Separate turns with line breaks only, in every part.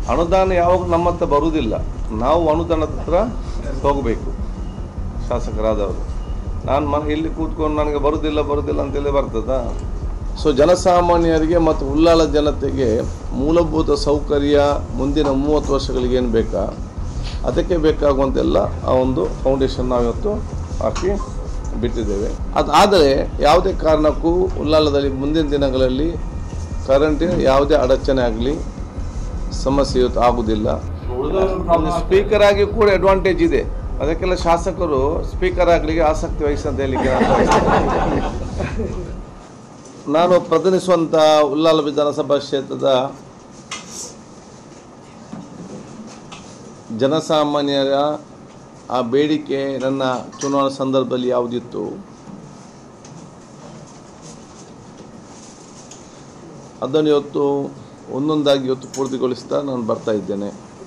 ಅನುದಾನ ಯಾವಾಗ ನಮ್ಮ ಹತ್ರ ಬರುವುದಿಲ್ಲ, ನಾವು ಅನುದಾನದ ಹತ್ರ ಹೋಗಬೇಕು. ಶಾಸಕರಾದವರು ನಾನು ಇಲ್ಲಿ ಕೂತ್ಕೊಂಡು ನನಗೆ ಬರುವುದಿಲ್ಲ ಅಂತೇಳಿ ಬರ್ತದಾ? ಸೊ ಜನಸಾಮಾನ್ಯರಿಗೆ ಮತ್ತು ಉಳ್ಳಾಲ ಜನತೆಗೆ ಮೂಲಭೂತ ಸೌಕರ್ಯ ಮುಂದಿನ 30 ವರ್ಷಗಳಿಗೆ ಏನು ಬೇಕಾ ಅದಕ್ಕೆ ಬೇಕಾಗುವಂತೆಲ್ಲ ಆ ಒಂದು ಫೌಂಡೇಶನ್ ನಾವಿವತ್ತು ಹಾಕಿ ಬಿಟ್ಟಿದ್ದೇವೆ. ಅದಾದರೆ ಯಾವುದೇ ಕಾರಣಕ್ಕೂ ಉಳ್ಳಾಲದಲ್ಲಿ ಮುಂದಿನ ದಿನಗಳಲ್ಲಿ ಕರೆಂಟಿನ ಯಾವುದೇ ಅಡಚಣೆ ಆಗಲಿ ಸಮಸ್ಯೆ ಇವತ್ತು ಆಗುವುದಿಲ್ಲ. ಸ್ಪೀಕರ್ ಆಗಿ ಕೂಡ ಅಡ್ವಾಂಟೇಜ್ ಇದೆ, ಅದಕ್ಕೆಲ್ಲ ಶಾಸಕರು ಸ್ಪೀಕರ್ ಆಗಲಿಕ್ಕೆ ಆಸಕ್ತಿ ವಹಿಸಂತ ಹೇಳಲಿಕ್ಕೆ ನಾನು ಪ್ರತಿನಿಧಿಸುವಂಥ ಉಳ್ಳಾಲ ವಿಧಾನಸಭಾ ಕ್ಷೇತ್ರದ ಜನಸಾಮಾನ್ಯರ ಆ ಬೇಡಿಕೆ ನನ್ನ ಚುನಾವಣಾ ಸಂದರ್ಭದಲ್ಲಿ ಯಾವುದಿತ್ತು ಅದನ್ನು ಇವತ್ತು ಒಂದೊಂದಾಗಿ ಇವತ್ತು ಪೂರ್ತಿಗೊಳಿಸ್ತಾ ನಾನು ಬರ್ತಾ ಇದ್ದೇನೆ.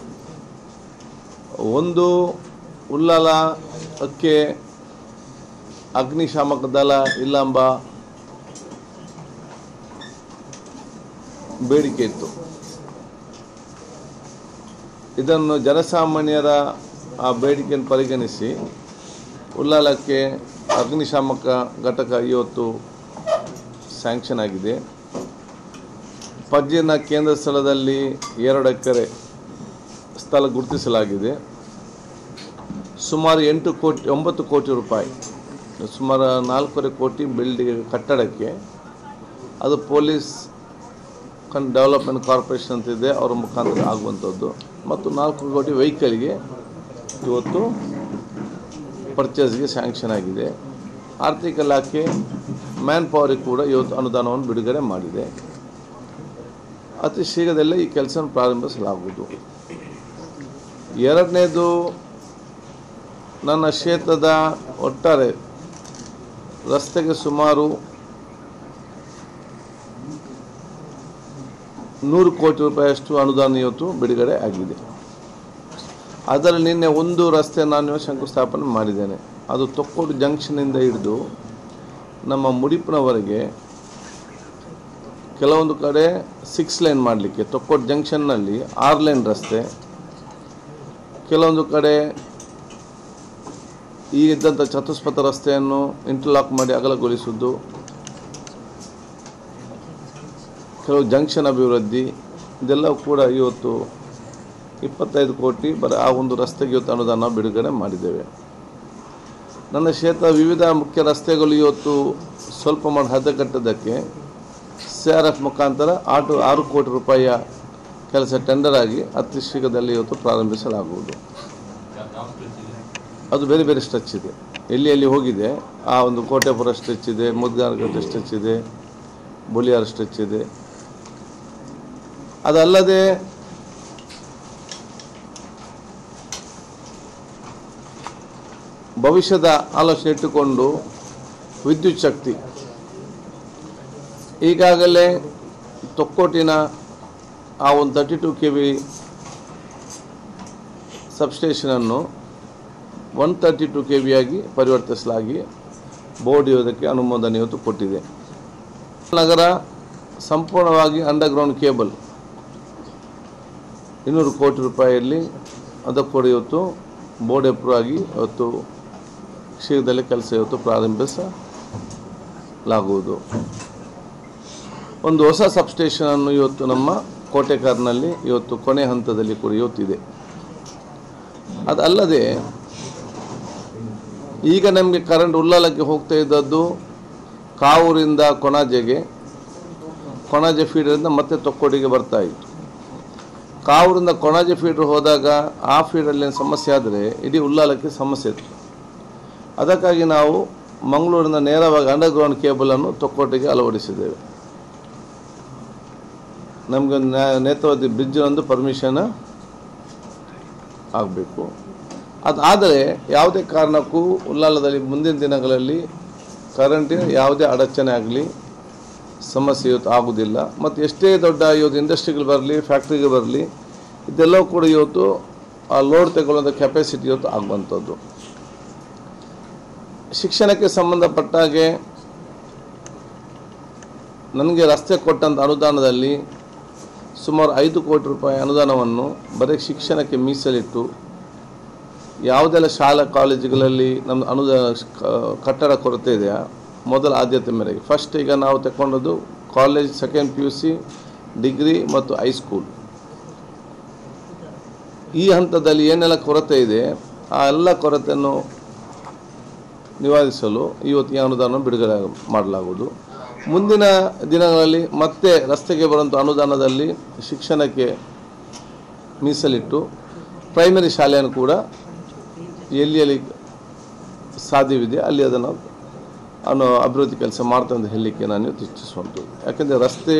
ಒಂದು, ಉಳ್ಳಾಲಕ್ಕೆ ಅಗ್ನಿಶಾಮಕ ದಳ ಇಲ್ಲ ಎಂಬ ಬೇಡಿಕೆ ಇತ್ತು. ಇದನ್ನು ಜನಸಾಮಾನ್ಯರ ಆ ಬೇಡಿಕೆಯನ್ನು ಪರಿಗಣಿಸಿ ಉಳ್ಳಾಲಕ್ಕೆ ಅಗ್ನಿಶಾಮಕ ಘಟಕ ಇವತ್ತು ಸ್ಯಾಂಕ್ಷನ್ ಆಗಿದೆ. ಪಜ್ಜಿನ ಕೇಂದ್ರ ಸ್ಥಳದಲ್ಲಿ 2 ಎಕರೆ ಸ್ಥಳ ಗುರುತಿಸಲಾಗಿದೆ. ಸುಮಾರು 9 ಕೋಟಿ ರೂಪಾಯಿ, ಸುಮಾರು 4.5 ಕೋಟಿ ಬಿಲ್ಡಿಂಗ್ ಕಟ್ಟಡಕ್ಕೆ, ಅದು ಪೊಲೀಸ್ ಡೆವಲಪ್ಮೆಂಟ್ ಕಾರ್ಪೊರೇಷನ್ ಅಂತಿದೆ ಅವರ ಮುಖಾಂತರ ಆಗುವಂಥದ್ದು. ಮತ್ತು 4 ಕೋಟಿ ವೆಹಿಕಲ್ಗೆ ಇವತ್ತು ಪರ್ಚೇಸ್ಗೆ ಸ್ಯಾಂಕ್ಷನ್ ಆಗಿದೆ. ಆರ್ಥಿಕ ಇಲಾಖೆ ಮ್ಯಾನ್ ಪವರಿಗೆ ಕೂಡ ಇವತ್ತು ಅನುದಾನವನ್ನು ಬಿಡುಗಡೆ ಮಾಡಿದೆ. ಅತಿ ಶೀಘ್ರದಲ್ಲೇ ಈ ಕೆಲಸವನ್ನು ಪ್ರಾರಂಭಿಸಲಾಗುವುದು. ಎರಡನೇದು, ನನ್ನ ಕ್ಷೇತ್ರದ ಒಟ್ಟಾರೆ ರಸ್ತೆಗೆ ಸುಮಾರು 100 ಕೋಟಿ ರೂಪಾಯಿಯಷ್ಟು ಅನುದಾನ ಇವತ್ತು ಬಿಡುಗಡೆ ಆಗಿದೆ. ಅದರಲ್ಲಿ ನಿನ್ನೆ ಒಂದು ರಸ್ತೆ ನಾನು ಶಂಕುಸ್ಥಾಪನೆ ಮಾಡಿದ್ದೇನೆ. ಅದು ತೊಕ್ಕೋಡು ಜಂಕ್ಷನಿಂದ ಹಿಡಿದು ನಮ್ಮ ಮುಡಿಪಿನವರೆಗೆ ಕೆಲವೊಂದು ಕಡೆ 6 ಲೈನ್ ಮಾಡಲಿಕ್ಕೆ, ತೊಕ್ಕೋಡು ಜಂಕ್ಷನ್ನಲ್ಲಿ 6 ಲೈನ್ ರಸ್ತೆ, ಕೆಲವೊಂದು ಕಡೆ ಈ ಇದ್ದಂಥ ಚತುಷ್ಪಥ ರಸ್ತೆಯನ್ನು ಇಂಟರ್ಲಾಕ್ ಮಾಡಿ ಅಗಲಗೊಳಿಸುವುದು, ಕೆಲವು ಜಂಕ್ಷನ್ ಅಭಿವೃದ್ಧಿ, ಇದೆಲ್ಲವೂ ಕೂಡ ಇವತ್ತು 25 ಕೋಟಿ ಆ ಒಂದು ರಸ್ತೆಗೆ ಇವತ್ತು ಅನುದಾನ ಬಿಡುಗಡೆ ಮಾಡಿದ್ದೇವೆ. ನನ್ನ ಕ್ಷೇತ್ರ ವಿವಿಧ ಮುಖ್ಯ ರಸ್ತೆಗಳು ಇವತ್ತು ಸ್ವಲ್ಪ ಮಾಡಿ ಹದಗೆಟ್ಟದ್ದಕ್ಕೆ CRF ಮುಖಾಂತರ 6 ಕೋಟಿ ರೂಪಾಯಿಯ ಕೆಲಸ ಟೆಂಡರ್ ಆಗಿ ಅತಿ ಶೀಘ್ರದಲ್ಲಿ ಇವತ್ತು ಪ್ರಾರಂಭಿಸಲಾಗುವುದು. ಅದು ಬೇರೆ ಬೇರೆ ಸ್ಟ್ರೆಚ್ ಇದೆ, ಎಲ್ಲಿ ಹೋಗಿದೆ. ಆ ಒಂದು ಕೋಟೆಪುರ ಸ್ಟ್ರೆಚ್ ಇದೆ, ಮುದ್ಗಾನಗಟ್ಟೆ ಸ್ಟ್ರೆಚ್ ಇದೆ, ಬುಲಿಯಾರ ಸ್ಟ್ರೆಚ್ ಇದೆ. ಅದಲ್ಲದೆ ಭವಿಷ್ಯದ ಆಲೋಚನೆ ಇಟ್ಟುಕೊಂಡು ವಿದ್ಯುತ್ ಶಕ್ತಿ ಈಗಾಗಲೇ ತೊಕ್ಕೋಟಿನ ಆ ಒಂದು 32 kV ಸಬ್ಸ್ಟೇಷನನ್ನು 132 kV ಆಗಿ ಪರಿವರ್ತಿಸಲಾಗಿ ಬೋರ್ಡ್ ಇರೋದಕ್ಕೆ ಅನುಮೋದನೆ ಇವತ್ತು ಕೊಟ್ಟಿದೆ. ನಗರ ಸಂಪೂರ್ಣವಾಗಿ ಅಂಡರ್ಗ್ರೌಂಡ್ ಕೇಬಲ್ 200 ಕೋಟಿ ರೂಪಾಯಿಯಲ್ಲಿ ಅದಕ್ಕೆ ಕೂಡ ಇವತ್ತು ಬೋರ್ಡ್ ಅಪ್ರೂವ್ ಆಗಿ ಇವತ್ತು ಶೀಘ್ರದಲ್ಲೇ ಕೆಲಸ ಇವತ್ತು ಪ್ರಾರಂಭಿಸಲಾಗುವುದು. ಒಂದು ಹೊಸ ಸಬ್ಸ್ಟೇಷನನ್ನು ಇವತ್ತು ನಮ್ಮ ಕೋಟೆಕಾರ್ನಲ್ಲಿ ಇವತ್ತು ಕೊನೆ ಹಂತದಲ್ಲಿ ಕೂಡ ಇವತ್ತಿದೆ. ಅದಲ್ಲದೆ ಈಗ ನಮಗೆ ಕರೆಂಟ್ ಉಳ್ಳಾಲಕ್ಕೆ ಹೋಗ್ತಾ ಇದ್ದದ್ದು ಕಾವೂರಿಂದ ಕೊಣಾಜೆ ಫೀಡರಿಂದ ಮತ್ತೆ ತೊಕ್ಕೋಡಿಗೆ ಬರ್ತಾ ಇತ್ತು. ಕಾವೂರಿಂದ ಕೊಣಾಜೆ ಫೀಡರ್ ಹೋದಾಗ ಆ ಫೀಡರಲ್ಲಿ ಸಮಸ್ಯೆ ಆದರೆ ಇಡೀ ಉಳ್ಳಾಲಕ್ಕೆ ಸಮಸ್ಯೆ ಇತ್ತು. ಅದಕ್ಕಾಗಿ ನಾವು ಮಂಗಳೂರಿನ ನೇರವಾಗಿ ಅಂಡರ್ಗ್ರೌಂಡ್ ಕೇಬಲನ್ನು ತೊಕ್ಕೋಟಿಗೆ ಅಳವಡಿಸಿದ್ದೇವೆ. ನಮಗೆ ನೇತ್ರಾವತಿ ಬ್ರಿಡ್ಜ್ನೊಂದು ಪರ್ಮಿಷನ್ ಆಗಬೇಕು. ಅದಾದರೆ ಯಾವುದೇ ಕಾರಣಕ್ಕೂ ಉಳ್ಳಾಲದಲ್ಲಿ ಮುಂದಿನ ದಿನಗಳಲ್ಲಿ ಕರೆಂಟಿನ ಯಾವುದೇ ಅಡಚಣೆ ಆಗಲಿ ಸಮಸ್ಯೆ ಇವತ್ತು ಆಗುವುದಿಲ್ಲ. ಮತ್ತು ಎಷ್ಟೇ ದೊಡ್ಡ ಇವತ್ತು ಇಂಡಸ್ಟ್ರಿಗಳು ಬರಲಿ, ಫ್ಯಾಕ್ಟ್ರಿಗೆ ಬರಲಿ, ಇದೆಲ್ಲವೂ ಕೂಡ ಇವತ್ತು ಆ ಲೋಡ್ ತಗೊಳ್ಳೋಂಥ ಕೆಪಾಸಿಟಿ ಇವತ್ತು ಆಗುವಂಥದ್ದು. ಶಿಕ್ಷಣಕ್ಕೆ ಸಂಬಂಧಪಟ್ಟ ಹಾಗೆ ನನಗೆ ರಸ್ತೆ ಕೊಟ್ಟಂಥ ಅನುದಾನದಲ್ಲಿ ಸುಮಾರು 5 ಕೋಟಿ ರೂಪಾಯಿ ಅನುದಾನವನ್ನು ಬರೀ ಶಿಕ್ಷಣಕ್ಕೆ ಮೀಸಲಿಟ್ಟು ಯಾವುದೆಲ್ಲ ಶಾಲಾ ಕಾಲೇಜುಗಳಲ್ಲಿ ನಮ್ಮ ಕಟ್ಟಡ ಕೊರತೆ ಇದೆಯಾ ಮೊದಲ ಆದ್ಯತೆ ಮೇರೆಗೆ ಫಸ್ಟ್ ಈಗ ನಾವು ತಗೊಂಡದ್ದು ಕಾಲೇಜ್, ಸೆಕೆಂಡ್ PUC, ಡಿಗ್ರಿ ಮತ್ತು ಹೈಸ್ಕೂಲ್. ಈ ಹಂತದಲ್ಲಿ ಏನೆಲ್ಲ ಕೊರತೆ ಇದೆ ಆ ಎಲ್ಲ ಕೊರತೆಯನ್ನು ನಿವಾರಿಸಲು ಇವತ್ತು ಈ ಅನುದಾನ ಬಿಡುಗಡೆ ಮಾಡಲಾಗುವುದು. ಮುಂದಿನ ದಿನಗಳಲ್ಲಿ ಮತ್ತೆ ರಸ್ತೆಗೆ ಬರುವಂಥ ಅನುದಾನದಲ್ಲಿ ಶಿಕ್ಷಣಕ್ಕೆ ಮೀಸಲಿಟ್ಟು ಪ್ರೈಮರಿ ಶಾಲೆಯನ್ನು ಕೂಡ ಎಲ್ಲಿ ಸಾಧ್ಯವಿದೆ ಅಲ್ಲಿ ಅದನ್ನು ಅಭಿವೃದ್ಧಿ ಕೆಲಸ ಮಾಡ್ತಾ ಅಂತ ಹೇಳಲಿಕ್ಕೆ ನಾನು ಇಚ್ಛಿಸುವಂಥದ್ದು. ಯಾಕೆಂದರೆ ರಸ್ತೆ,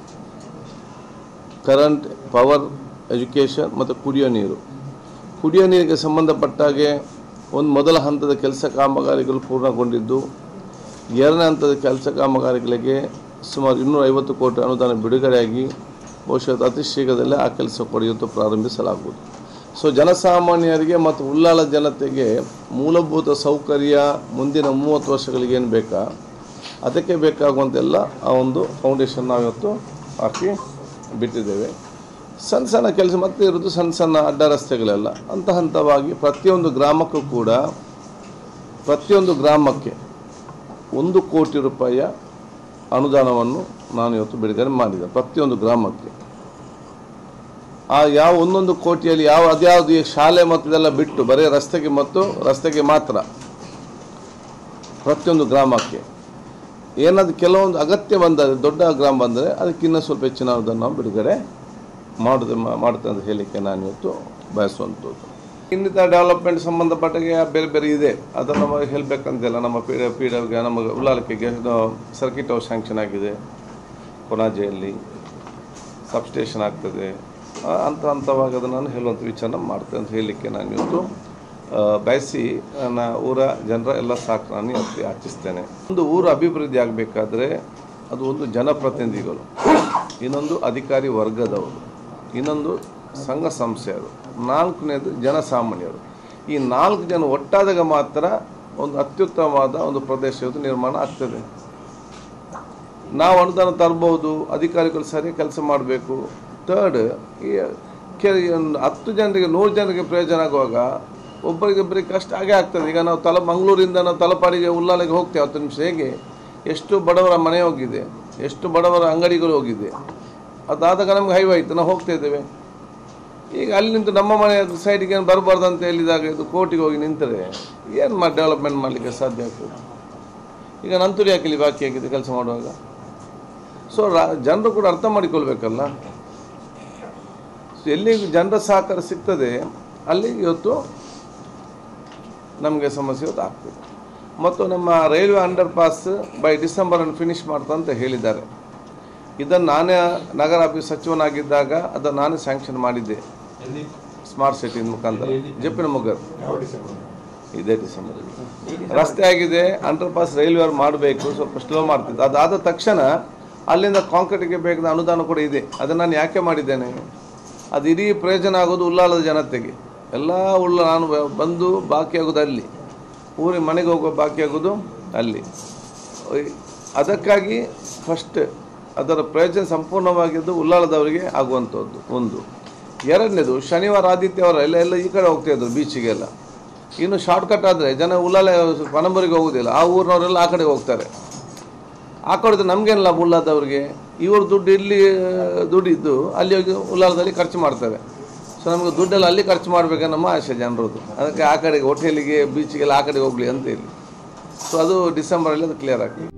ಕರೆಂಟ್, ಪವರ್, ಎಜುಕೇಷನ್ ಮತ್ತು ಕುಡಿಯೋ ನೀರಿಗೆ ಸಂಬಂಧಪಟ್ಟಾಗೆ ಮೊದಲ ಹಂತದ ಕೆಲಸ ಕಾಮಗಾರಿಗಳು ಪೂರ್ಣಗೊಂಡಿದ್ದು, ಎರಡನೇ ಹಂತದ ಕೆಲಸ ಕಾಮಗಾರಿಗಳಿಗೆ ಸುಮಾರು 250 ಕೋಟಿ ಅನುದಾನ ಬಿಡುಗಡೆಯಾಗಿ ಬಹುಶಃ ಅತಿ ಶೀಘ್ರದಲ್ಲೇ ಆ ಕೆಲಸ ಇವತ್ತು ಪ್ರಾರಂಭಿಸಲಾಗುವುದು. ಸೊ ಜನಸಾಮಾನ್ಯರಿಗೆ ಮತ್ತು ಉಳ್ಳಾಲ ಜನತೆಗೆ ಮೂಲಭೂತ ಸೌಕರ್ಯ ಮುಂದಿನ 30 ವರ್ಷಗಳಿಗೆ ಏನು ಬೇಕಾ ಅದಕ್ಕೆ ಬೇಕಾಗುವಂತೆಲ್ಲ ಆ ಒಂದು ಫೌಂಡೇಶನ್ ನಾವಿವತ್ತು ಹಾಕಿ ಬಿಟ್ಟಿದ್ದೇವೆ. ಸಣ್ಣ ಕೆಲಸ ಮತ್ತೆ ಇರೋದು ಸಣ್ಣ ಅಡ್ಡ ರಸ್ತೆಗಳೆಲ್ಲ ಹಂತವಾಗಿ ಪ್ರತಿಯೊಂದು ಗ್ರಾಮಕ್ಕೂ ಕೂಡ ಪ್ರತಿಯೊಂದು ಗ್ರಾಮಕ್ಕೆ 1 ಕೋಟಿ ರೂಪಾಯಿಯ ಅನುದಾನವನ್ನು ನಾನು ಇವತ್ತು ಬಿಡುಗಡೆ ಮಾಡಿದೆ. ಪ್ರತಿಯೊಂದು ಗ್ರಾಮಕ್ಕೆ ಯಾವ 1 ಕೋಟಿಯಲ್ಲಿ ಅದ್ಯಾವುದು ಶಾಲೆ ಮತ್ತು ಇದೆಲ್ಲ ಬಿಟ್ಟು ಬರೀ ರಸ್ತೆಗೆ ಮಾತ್ರ ಪ್ರತಿಯೊಂದು ಗ್ರಾಮಕ್ಕೆ ಏನಾದರೂ ಕೆಲವೊಂದು ಅಗತ್ಯ ಬಂದರೆ ದೊಡ್ಡ ಗ್ರಾಮ ಬಂದರೆ ಅದಕ್ಕಿಂತ ಸ್ವಲ್ಪ ಹೆಚ್ಚಿನ ಅನುದಾನ ನಾವು ಬಿಡುಗಡೆ ಮಾಡುತ್ತೆ ಅಂತ ಹೇಳಲಿಕ್ಕೆ ನಾನು ಇವತ್ತು ಬಯಸುವಂಥದ್ದು. ಇನ್ನಿತರ ಡೆವಲಪ್ಮೆಂಟ್ ಸಂಬಂಧಪಟ್ಟಾಗೆ ಬೇರೆ ಇದೆ, ಅದನ್ನು ನಮಗೆ ಹೇಳಬೇಕಂತಿಲ್ಲ. ನಮ್ಮ ಪಿ.ಡಿ.ಒಗೆ ನಮ್ಮ ಉಳ್ಳಾಲಕ್ಕೆಗೆ ಸರ್ಕಿಟ್ ಹೌಸ್ ಸ್ಯಾಂಕ್ಷನ್ ಆಗಿದೆ, ಕೊಣಾಜೆಯಲ್ಲಿ ಸಬ್ಸ್ಟೇಷನ್ ಆಗ್ತದೆ. ಹಂತವಾಗಿ ಅದನ್ನು ನಾನು ಹೇಳುವಂಥ ವಿಚಾರ ಮಾಡ್ತೇನೆ ಅಂತ ಹೇಳಲಿಕ್ಕೆ ನಾನು ಇವತ್ತು ಬಯಸಿ ನನ್ನ ಊರ ಜನರ ಎಲ್ಲ ಸಾಕು ನಾನು ಯಾಚಿಸ್ತೇನೆ. ಒಂದು ಊರು ಅಭಿವೃದ್ಧಿ ಆಗಬೇಕಾದ್ರೆ ಅದು ಒಂದು ಜನಪ್ರತಿನಿಧಿಗಳು, ಇನ್ನೊಂದು ಅಧಿಕಾರಿ ವರ್ಗದವರು, ಇನ್ನೊಂದು ಸಂಘ ಸಂಸ್ಥೆಯರು, 4ನೇದು ಜನಸಾಮಾನ್ಯರು. ಈ 4 ಜನ ಒಟ್ಟಾದಾಗ ಮಾತ್ರ ಒಂದು ಅತ್ಯುತ್ತಮವಾದ ಒಂದು ಪ್ರದೇಶದ ನಿರ್ಮಾಣ ಆಗ್ತದೆ. ನಾವು ಅನುದಾನ ತರಬಹುದು, ಅಧಿಕಾರಿಗಳು ಸರಿ ಕೆಲಸ ಮಾಡಬೇಕು. ಥರ್ಡ್, ಈ 10 ಜನರಿಗೆ 100 ಜನರಿಗೆ ಪ್ರಯೋಜನ ಆಗುವಾಗ ಒಬ್ಬರಿಗೊಬ್ಬರಿಗೆ ಕಷ್ಟ ಆಗೇ ಆಗ್ತದೆ. ಈಗ ನಾವು ಮಂಗಳೂರಿಂದ ನಾವು ತಲಪಾಡಿಗೆ ಉಳ್ಳಾಲೆಗೆ ಹೋಗ್ತೇವೆ 10 ನಿಮಿಷ. ಹೇಗೆ ಎಷ್ಟು ಬಡವರ ಮನೆ ಹೋಗಿದೆ, ಎಷ್ಟು ಬಡವರ ಅಂಗಡಿಗಳು ಹೋಗಿದೆ. ಅದಾದಾಗ ನಮ್ಗೆ ಹೈವೇ ಆಯಿತು, ನಾವು ಹೋಗ್ತಾ ಇದ್ದೇವೆ. ಈಗ ಅಲ್ಲಿ ನಿಂತು ನಮ್ಮ ಮನೆ ಸೈಡಿಗೆ ಏನು ಬರಬಾರ್ದು ಅಂತ ಹೇಳಿದಾಗ ಇದು ಕೋರ್ಟಿಗೆ ಹೋಗಿ ನಿಂತರೆ ಏನು ಡೆವಲಪ್ಮೆಂಟ್ ಮಾಡಲಿಕ್ಕೆ ಸಾಧ್ಯ ಆಗ್ತದೆ. ಈಗ ನಂತೂರಿ ಹಾಕಲಿ ಬಾಕಿ ಆಗಿದೆ ಕೆಲಸ ಮಾಡುವಾಗ. ಸೊ ಜನರು ಕೂಡ ಅರ್ಥ ಮಾಡಿಕೊಳ್ಬೇಕಲ್ಲ. ಸೊ ಎಲ್ಲಿ ಜನರ ಸಹಕಾರ ಸಿಗ್ತದೆ ಅಲ್ಲಿ ಇವತ್ತು ನಮಗೆ ಸಮಸ್ಯೆ ಇವತ್ತು ಆಗ್ತದೆ. ಮತ್ತು ನಮ್ಮ ರೈಲ್ವೆ ಅಂಡರ್ ಪಾಸ್ ಬೈ ಡಿಸೆಂಬರನ್ನು ಫಿನಿಷ್ ಮಾಡ್ತಾ ಅಂತ ಹೇಳಿದ್ದಾರೆ. ಇದನ್ನು ನಾನೇ ನಗರಾಭಿವೃದ್ಧಿ ಸಚಿವನಾಗಿದ್ದಾಗ ಅದನ್ನು ನಾನೇ ಸ್ಯಾಂಕ್ಷನ್ ಮಾಡಿದ್ದೆ ಸ್ಮಾರ್ಟ್ ಸಿಟಿ ಮುಖಾಂತರ. ಜೆಪಿನ ಮುಗರ್ ಇದೇ ಡಿಸೆಂಬರ್ ರಸ್ತೆ ಆಗಿದೆ, ಅಂಡರ್ ಪಾಸ್ ರೈಲ್ವೆ ಮಾಡಬೇಕು, ಸ್ವಲ್ಪ ಸ್ಲೋ ಮಾಡ್ತಿದ್ದೆ. ಅದಾದ ತಕ್ಷಣ ಅಲ್ಲಿಂದ ಕಾಂಕ್ರೀಟಿಗೆ ಬೇಕಾದ ಅನುದಾನ ಕೂಡ ಇದೆ. ಅದನ್ನು ನಾನು ಯಾಕೆ ಮಾಡಿದ್ದೇನೆ, ಅದು ಇಡೀ ಪ್ರಯೋಜನ ಆಗೋದು ಉಳ್ಳಾಲದ ಜನತೆಗೆ. ಎಲ್ಲ ನಾನು ಬಂದು ಬಾಕಿ ಆಗೋದು ಅಲ್ಲಿ, ಊರಿಗೆ ಮನೆಗೆ ಹೋಗೋ ಬಾಕಿ ಆಗೋದು ಅಲ್ಲಿ. ಅದಕ್ಕಾಗಿ ಫಸ್ಟ್ ಅದರ ಪ್ರಯೋಜನ ಸಂಪೂರ್ಣವಾಗಿದ್ದು ಉಳ್ಳಾಲದವರಿಗೆ ಆಗುವಂಥದ್ದು ಒಂದು. ಎರಡನೇದು, ಶನಿವಾರ ಆದಿತ್ಯವಾರ ಎಲ್ಲ ಈ ಕಡೆ ಹೋಗ್ತಾಯಿದ್ರು ಬೀಚಿಗೆಲ್ಲ. ಇನ್ನು ಶಾರ್ಟ್ಕಟ್ ಆದರೆ ಜನ ಉಳ್ಳಾಲೆ ಪಣಂಬೂರಿಗೆ ಹೋಗೋದಿಲ್ಲ, ಆ ಊರಿನವರೆಲ್ಲ ಆ ಕಡೆ ಹೋಗ್ತಾರೆ. ಆ ಕಡೆ ನಮಗೇನು ಲಾಭ ಉಳ್ಳಾಲದವ್ರಿಗೆ? ಇವರು ದುಡ್ಡು ಇಲ್ಲಿ ದುಡ್ಡಿದ್ದು ಅಲ್ಲಿ ಹೋಗಿ ಉಳ್ಳಾಲದಲ್ಲಿ ಖರ್ಚು ಮಾಡ್ತಾರೆ. ಸೊ ನಮಗೆ ದುಡ್ಡೆಲ್ಲ ಅಲ್ಲಿ ಖರ್ಚು ಮಾಡಬೇಕನ್ನೋ ನಮ್ಮ ಆಸೆ ಜನರದ್ದು. ಅದಕ್ಕೆ ಆ ಕಡೆಗೆ ಹೋಟೆಲಿಗೆ ಬೀಚಿಗೆಲ್ಲ ಆ ಕಡೆ ಹೋಗಲಿ ಅಂತ ಹೇಳಿ. ಸೊ ಅದು ಡಿಸೆಂಬರಲ್ಲಿ ಅದು ಕ್ಲಿಯರ್ ಆಗ್ತದೆ.